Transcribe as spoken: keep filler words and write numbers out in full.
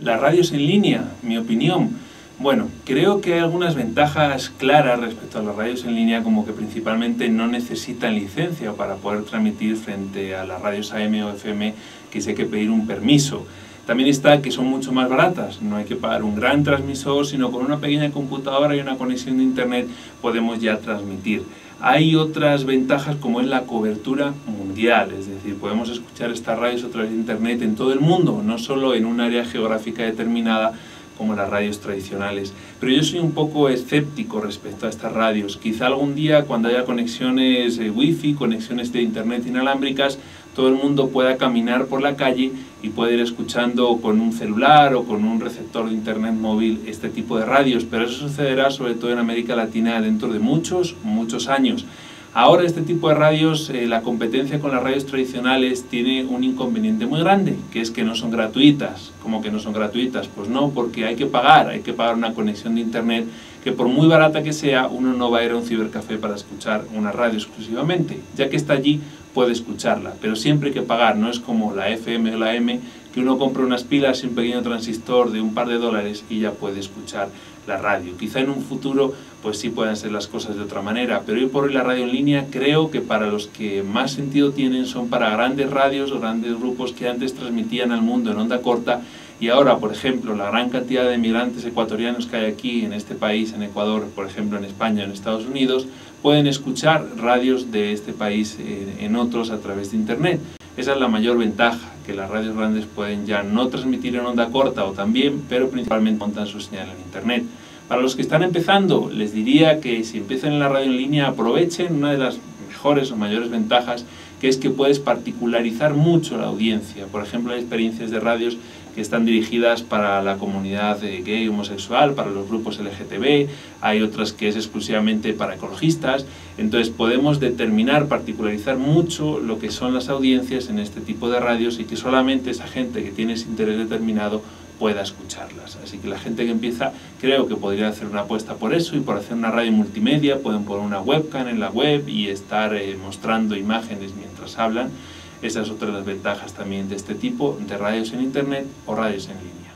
Las radios en línea, mi opinión. Bueno, creo que hay algunas ventajas claras respecto a las radios en línea, como que principalmente no necesitan licencia para poder transmitir frente a las radios A M o F M, que sí hay que pedir un permiso. También está que son mucho más baratas, no hay que pagar un gran transmisor, sino con una pequeña computadora y una conexión de internet podemos ya transmitir. Hay otras ventajas como es la cobertura mundial, es decir, podemos escuchar estas radios a través de internet en todo el mundo, no solo en un área geográfica determinada como las radios tradicionales. Pero yo soy un poco escéptico respecto a estas radios. Quizá algún día, cuando haya conexiones eh, wifi, conexiones de internet inalámbricas, todo el mundo pueda caminar por la calle y pueda ir escuchando con un celular o con un receptor de internet móvil este tipo de radios, pero eso sucederá sobre todo en América Latina dentro de muchos, muchos años. Ahora este tipo de radios, eh, la competencia con las radios tradicionales tiene un inconveniente muy grande, que es que no son gratuitas. ¿Cómo que no son gratuitas? Pues no, porque hay que pagar, hay que pagar una conexión de internet que por muy barata que sea, uno no va a ir a un cibercafé para escuchar una radio exclusivamente. Ya que está allí, puede escucharla, pero siempre hay que pagar, no es como la F M o la M, que uno compra unas pilas y un pequeño transistor de un par de dólares y ya puede escuchar la radio. Quizá en un futuro pues sí puedan ser las cosas de otra manera, pero hoy por hoy la radio en línea creo que para los que más sentido tienen son para grandes radios o grandes grupos que antes transmitían al mundo en onda corta y ahora, por ejemplo, la gran cantidad de migrantes ecuatorianos que hay aquí en este país, en Ecuador, por ejemplo en España, en Estados Unidos, pueden escuchar radios de este país en otros a través de internet. Esa es la mayor ventaja, que las radios grandes pueden ya no transmitir en onda corta o también, pero principalmente montan su señal en internet. Para los que están empezando, les diría que si empiezan en la radio en línea, aprovechen una de las mejores o mayores ventajas, que es que puedes particularizar mucho la audiencia. Por ejemplo, hay experiencias de radios que están dirigidas para la comunidad gay, homosexual, para los grupos L G T B, hay otras que es exclusivamente para ecologistas. Entonces podemos determinar, particularizar mucho lo que son las audiencias en este tipo de radios y que solamente esa gente que tiene ese interés determinado pueda escucharlas. Así que la gente que empieza creo que podría hacer una apuesta por eso y por hacer una radio multimedia, pueden poner una webcam en la web y estar eh, mostrando imágenes mientras hablan. Esa es otra de las ventajas también de este tipo de radios en internet o radios en línea.